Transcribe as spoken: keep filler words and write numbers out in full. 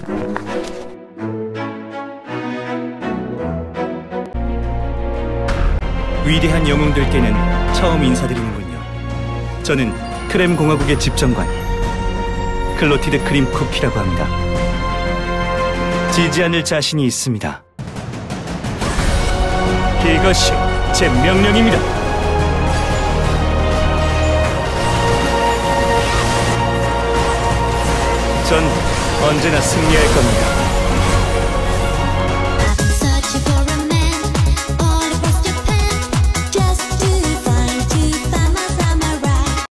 위대한 영웅들께는 처음 인사드리는군요. 저는 크렘 공화국의 집정관 클로티드 크림 쿠키라고 합니다. 지지 않을 자신이 있습니다. 이것이 제 명령입니다. 전 언제나 승리할 겁니다.